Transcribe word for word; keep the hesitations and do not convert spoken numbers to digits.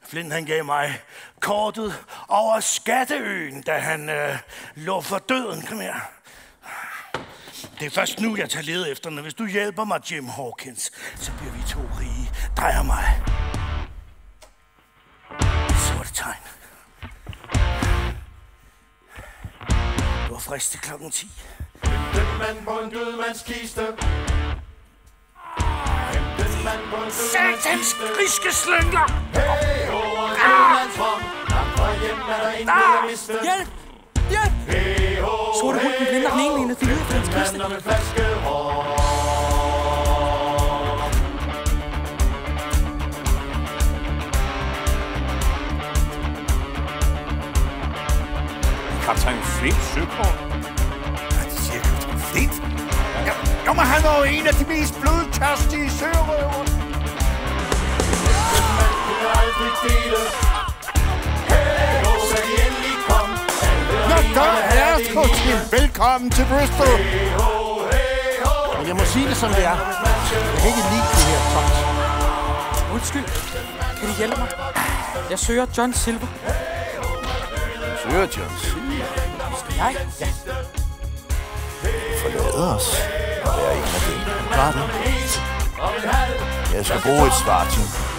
Flint han gav mig kortet over Skatteøen, da han øh, lå for døden. Kom her. Det er først nu, jeg tager led efter, når hvis du hjælper mig, Jim Hawkins, så bliver vi to rige. Drejer mig. Sorte tegn. Du var frisk til klokken ti. Den mand på en dødmands kiste. Satans griske slyngler! Hey, over en dødmands rum. Langt fra hjem er der ingen at miste. Hjælp! Hjælp! Hey, ho, Sorte hund, den blinder den ene ene, de lyder for hans kiste. mand om en flaske rom. Kaptajn Flint søkort. Ja, de siger Kaptajn Flint. Ja, jo, men han var jo en af de mest blodtørstige sørøver. Man kunne aldrig dele. Hey, ho, så de endelig kom. Nå, der er sgu til. Velkommen til Bristol. Hey, ho, hey, ho. Men jeg må sige det, som det er. Jeg kan ikke lide det her tomt. Undskyld. Kan I hjælpe mig? Jeg søger John Silver. Søger John Silver. Skal jeg? Ja. Forlade os. Og være en af dem. Klart det. Jeg skal bruge et svar til.